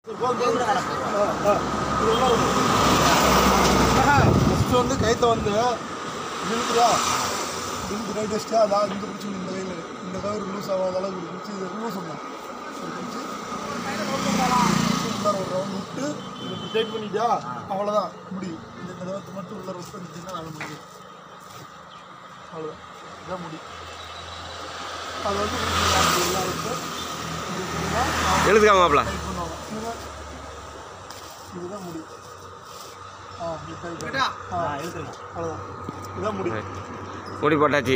First வந்து கைத்தை வந்து இழுக்குதா இழுத்து ரைட் வச்சுட்டா அதான் இந்த பிடிச்சி இந்த கையில் இந்த கவர் லூஸ் ஆகாத அளவுக்கு பிடிச்சி லூஸ் பண்ணலாம் பிடிச்சி உள்ளார ஒரு ரவுண்ட் விட்டு இதை இப்படி டைட் பண்ணிட்டா அவ்வளோதான் முடியும். இந்த கவத்தை மட்டும் உள்ளார விட்டு பண்ணிட்டீங்கன்னா அதை முடியும். அவ்வளோதான் இதான் முடியும். அது வந்து எல்லாம் விட்டு எழுதுக்காமாப்ல டைட் பண்ணுவாங்க. இதுதான் முடியும். அவ்வளோதான் இதான் முடியும். முடி போட்டாச்சு.